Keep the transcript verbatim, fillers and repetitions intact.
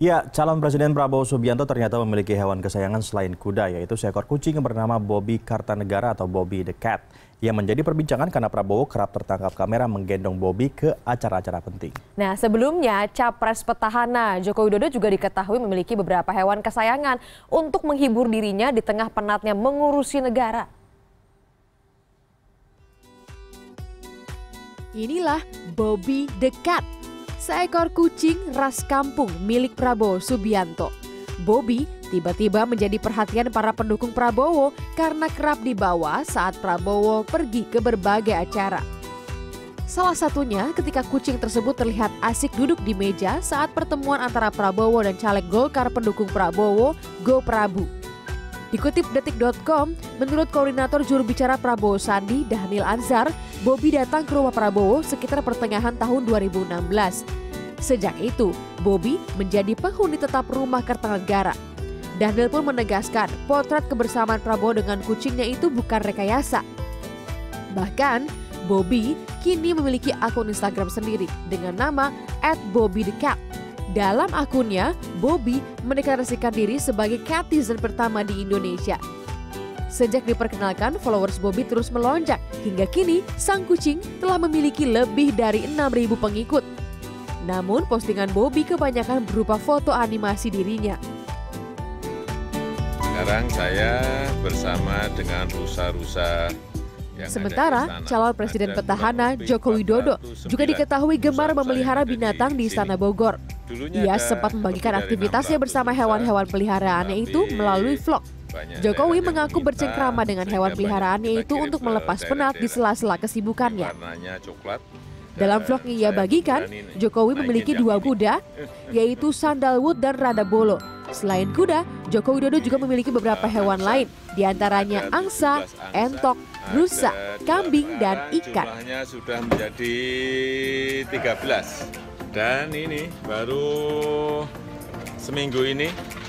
Ya, calon Presiden Prabowo Subianto ternyata memiliki hewan kesayangan selain kuda, yaitu seekor kucing yang bernama Bobby Kartanegara atau Bobby the Cat, yang menjadi perbincangan karena Prabowo kerap tertangkap kamera menggendong Bobby ke acara-acara penting. Nah, sebelumnya Capres petahana Joko Widodo juga diketahui memiliki beberapa hewan kesayangan untuk menghibur dirinya di tengah penatnya mengurusi negara. Inilah Bobby the Cat, seekor kucing ras kampung milik Prabowo Subianto. Bobby tiba-tiba menjadi perhatian para pendukung Prabowo karena kerap dibawa saat Prabowo pergi ke berbagai acara. Salah satunya ketika kucing tersebut terlihat asik duduk di meja saat pertemuan antara Prabowo dan caleg Golkar pendukung Prabowo, Go Prabu. Dikutip detik titik com, menurut koordinator juru bicara Prabowo Sandi, Dhanil Anzar, Bobby datang ke rumah Prabowo sekitar pertengahan tahun dua ribu enam belas. Sejak itu, Bobby menjadi penghuni tetap rumah Kartanegara. Dhanil pun menegaskan potret kebersamaan Prabowo dengan kucingnya itu bukan rekayasa. Bahkan, Bobby kini memiliki akun Instagram sendiri dengan nama at bobby the cat. Dalam akunnya, Bobby mendeklarasikan diri sebagai catizen pertama di Indonesia. Sejak diperkenalkan, followers Bobby terus melonjak. Hingga kini, sang kucing telah memiliki lebih dari enam ribu pengikut. Namun, postingan Bobby kebanyakan berupa foto animasi dirinya. Sekarang saya bersama dengan rusa-rusa. Sementara, calon Presiden petahana Joko Widodo juga diketahui gemar memelihara binatang di Istana Bogor. Ia sempat membagikan aktivitasnya bersama hewan-hewan peliharaannya itu melalui vlog. Jokowi mengaku bercengkrama dengan hewan peliharaannya itu untuk melepas penat di sela-sela kesibukannya. Dalam vlog yang ia bagikan, Jokowi memiliki dua kuda, yaitu Sandalwood dan Radabolo. Selain kuda, Joko Widodo juga memiliki beberapa hewan lain, diantaranya angsa, entok, rusa, kambing, dan ikan. Jumlahnya sudah menjadi tiga belas. Dan ini baru seminggu ini